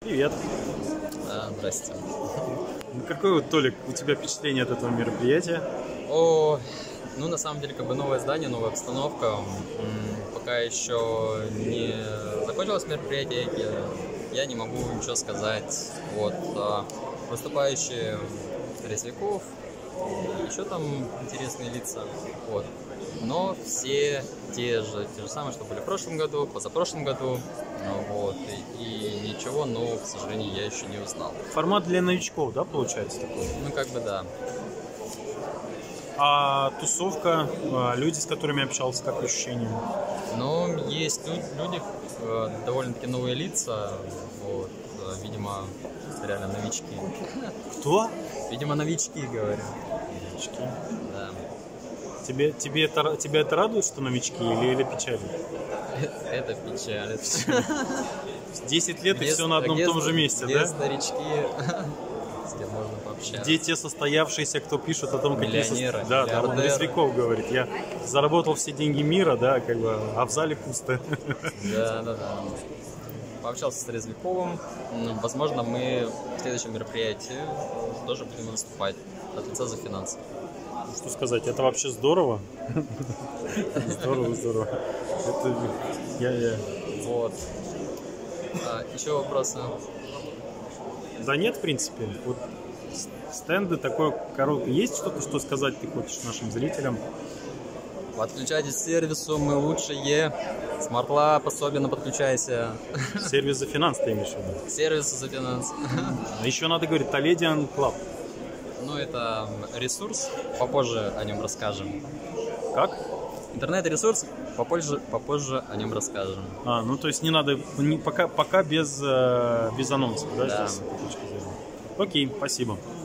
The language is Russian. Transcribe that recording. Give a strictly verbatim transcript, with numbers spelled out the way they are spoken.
Привет. А, здрасте. Ну, какое, вот, Толик, у тебя впечатление от этого мероприятия? О, ну на самом деле как бы новое здание, новая обстановка. М, Пока еще не закончилось мероприятие, я, я не могу ничего сказать. Вот, а выступающие Резвиков, еще там интересные лица. Вот. Но все те же, те же самые, что были в прошлом году, позапрошлом году. Вот. И, и ничего нового, к сожалению, я еще не узнал. Формат для новичков, да, получается такой? Ну, как бы да. А тусовка, а, люди, с которыми общался, как ощущения? Но есть лю- люди, э, довольно-таки новые лица. Вот. Э, Видимо, реально новички. Кто? Видимо, новички, говорю. Новички. Да. Тебе, тебе, это, тебя это радует, что новички, или, или печалит? Это печалит. десять лет и Где- все на одном где- том же месте, где да? старички, с кем можно пообщаться. Где те состоявшиеся, кто пишет о том, какие... со- Миллионеры, Да, да, он миллиардеры. Резвиков говорит. Я заработал все деньги мира, да, как бы, а в зале пусто. Да, да, да. Пообщался с Резвиковым. М, Возможно, мы в следующем мероприятии тоже будем выступать от лица за финансы. Что сказать, это вообще здорово. Здорово, здорово. Это я, я. Вот. А, еще вопросы? Да нет, в принципе. Вот стенды такой короткий. Есть что-то, что сказать ты хочешь нашим зрителям? Подключайтесь к сервису, мы лучшие. Смарт-лаб особенно подключайся. Сервис за финанс ты имеешь в виду? К сервису за финансы. А еще надо говорить Toledian Club. Ну, это ресурс, попозже о нем расскажем. Как? Интернет-ресурс, попозже, попозже о нем расскажем. А, ну то есть не надо, не, пока, пока без, э, без анонсов, да, Да. сейчас? Окей, спасибо.